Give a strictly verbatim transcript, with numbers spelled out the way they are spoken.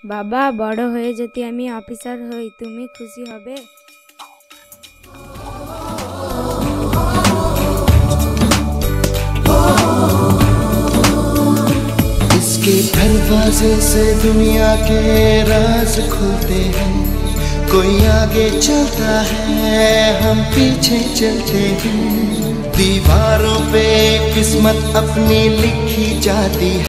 বাবা বড় হয়ে যদি আমি অফিসার হই তুমি খুশি হবে? इसके दरवाजे से दुनिया के राज खुलते हैं। कोई आगे चलता है, हम पीछे चलते हैं। दीवारों पे किस्मत अपनी लिखी जाती है।